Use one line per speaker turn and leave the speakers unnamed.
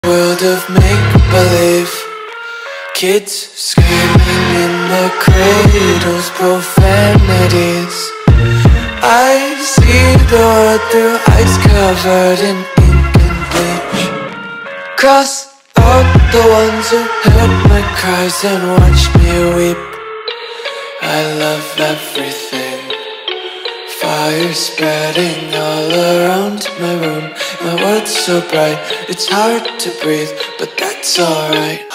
World of make-believe, kids screaming in their cradles, profanities. I see the world through eyes covered in ink and bleach. Cross out the ones who heard my cries and watched me weep. I love everything. Fire spreading all around my room. My world's so bright, it's hard to breathe, but that's alright.